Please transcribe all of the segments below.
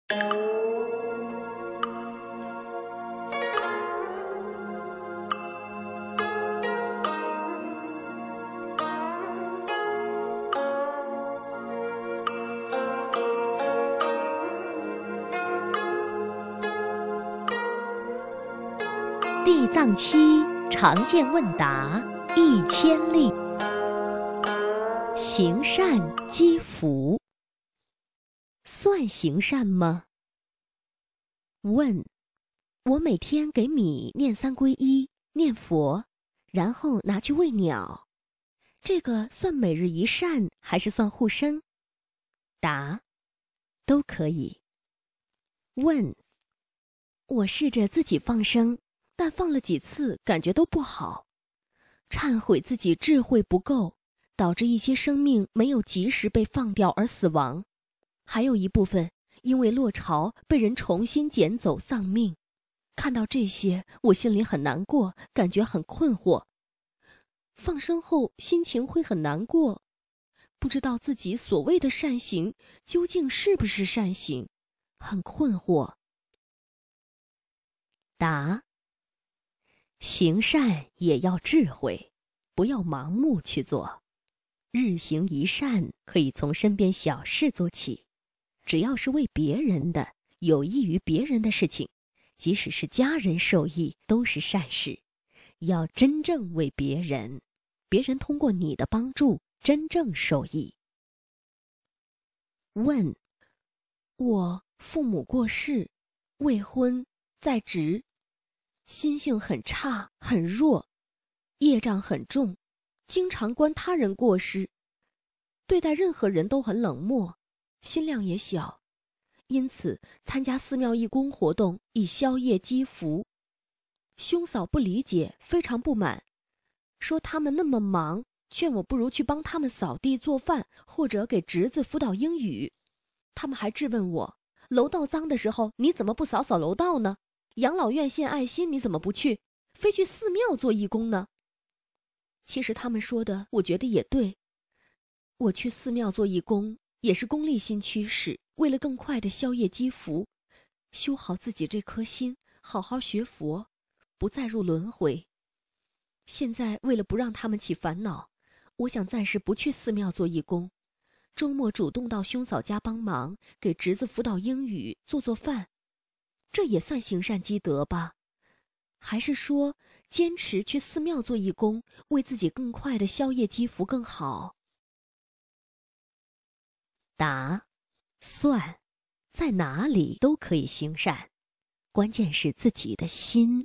地藏七常见问答1000例，行善积福，算行善吗？问：我每天给米念三皈依，念佛，然后拿去喂鸟，这个算每日一善还是算护生？答：都可以。问：我试着自己放生，但放了几次感觉都不好，忏悔自己智慧不够，导致一些生命没有及时被放掉而死亡，还有一部分因为落巢被人重新捡走丧命。看到这些，我心里很难过，感觉很困惑。放生后心情会很难过，不知道自己所谓的善行究竟是不是善行，很困惑。答：行善也要智慧，不要盲目去做。日行一善可以从身边小事做起，只要是为别人的、有益于别人的事情，即使是家人受益都是善事。要真正为别人，别人通过你的帮助真正受益。问：我父母过世，未婚，在职，心性很差很弱，业障很重，经常观他人过失，对待任何人都很冷漠，心量也小，因此参加寺庙义工活动以消业积福。兄嫂不理解，非常不满，说他们那么忙，劝我不如去帮他们扫地做饭，或者给侄子辅导英语。他们还质问我，楼道脏的时候你怎么不扫扫楼道呢？养老院献爱心你怎么不去，非去寺庙做义工呢？其实他们说的我觉得也对，我去寺庙做义工也是功利心驱使，为了更快的消业积福，修好自己这颗心，好好学佛，不再入轮回。现在为了不让他们起烦恼，我想暂时不去寺庙做义工，周末主动到兄嫂家帮忙，给侄子辅导英语，做做饭，这也算行善积德吧？还是说坚持去寺庙做义工，为自己更快的消业积福更好？答：算，在哪里都可以行善，关键是自己的心。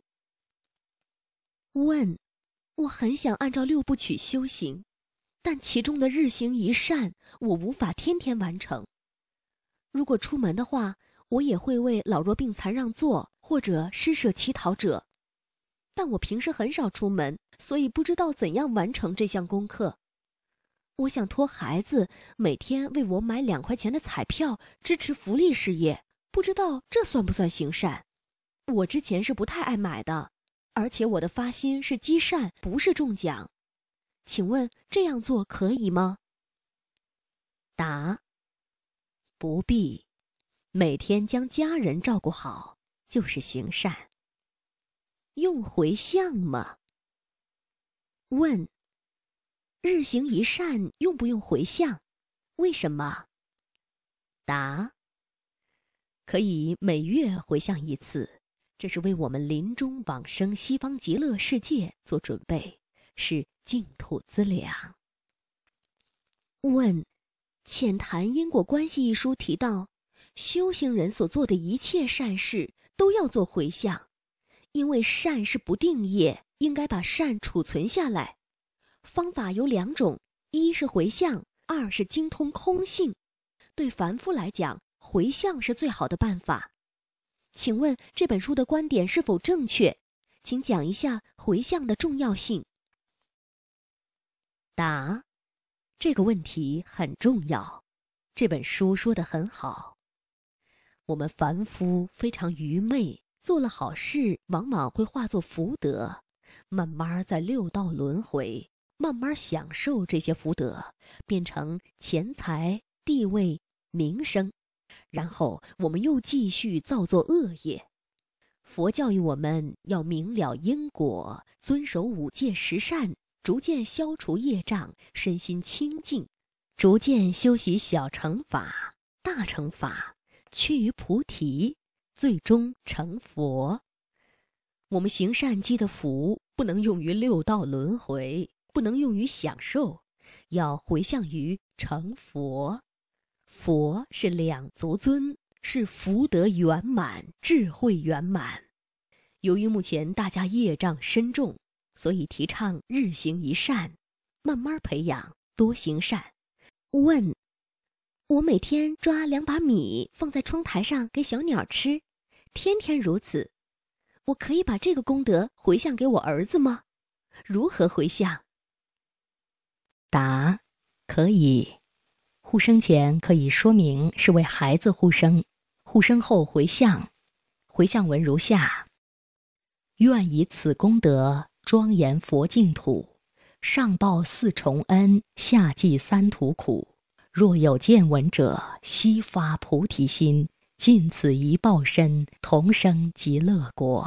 问：我很想按照6部曲修行，但其中的日行一善我无法天天完成。如果出门的话，我也会为老弱病残让座或者施舍乞讨者，但我平时很少出门，所以不知道怎样完成这项功课。我想托孩子每天为我买2块钱的彩票，支持福利事业，不知道这算不算行善？我之前是不太爱买的，而且我的发心是积善，不是中奖。请问这样做可以吗？答：不必，每天将家人照顾好就是行善。用回向吗？问：日行一善用不用回向？为什么？答：可以每月回向1次，这是为我们临终往生西方极乐世界做准备，是净土资粮。问：《浅谈因果关系》一书提到，修行人所做的一切善事都要做回向，因为善是不定业，应该把善储存下来。方法有2种，一是回向，2是精通空性。对凡夫来讲，回向是最好的办法。请问这本书的观点是否正确？请讲一下回向的重要性。答：这个问题很重要，这本书说得很好。我们凡夫非常愚昧，做了好事往往会化作福德，慢慢在6道轮回，慢慢享受这些福德，变成钱财、地位、名声， 然后我们又继续造作恶业。佛教育我们要明了因果，遵守五戒十善，逐渐消除业障，身心清净，逐渐修习小乘法、大乘法，趋于菩提，最终成佛。我们行善积的福不能用于六道轮回，不能用于享受，要回向于成佛。佛是两足尊，是福德圆满，智慧圆满。由于目前大家业障深重，所以提倡日行一善，慢慢培养，多行善。问：我每天抓2把米放在窗台上给小鸟吃，天天如此，我可以把这个功德回向给我儿子吗？如何回向？ 答：可以。护生前可以说明是为孩子护生，护生后回向。回向文如下：愿以此功德庄严佛净土，上报4重恩，下济3途苦。若有见闻者，悉发菩提心，尽此一报身，同生极乐国。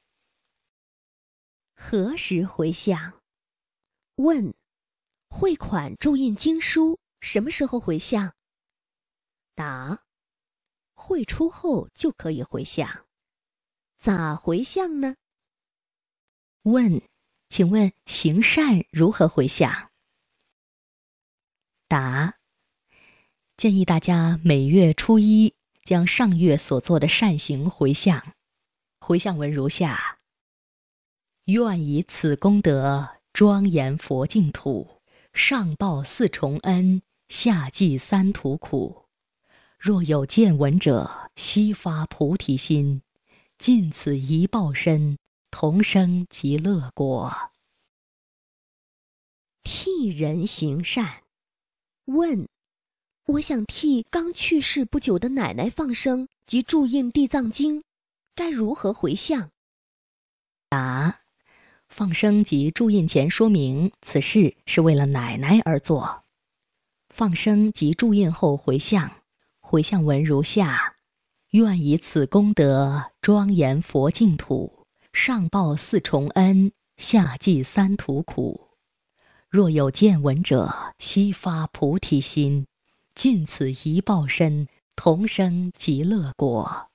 何时回向？问：汇款注印经书什么时候回向？答：汇出后就可以回向。咋回向呢？ 问：请问行善如何回向？答：建议大家每月初1将上月所做的善行回向。回向文如下：愿以此功德庄严佛净土，上报4重恩，下济3途苦。若有见闻者，悉发菩提心，尽此一报身，同生极乐国。 替人行善。问：我想替刚去世不久的奶奶放生及注印地藏经，该如何回向？ 答：放生及注印前说明此事是为了奶奶而做。放生及注印后回向。回向文如下：愿以此功德庄严佛净土，上报4重恩，下济3途苦。若有见闻者，悉发菩提心，尽此一报身，同生极乐国。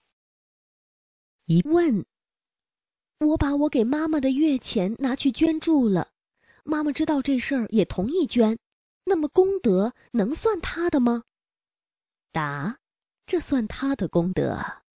问：我把我给妈妈的月钱拿去捐助了，妈妈知道这事儿也同意捐，那么功德能算她的吗？答：这算她的功德。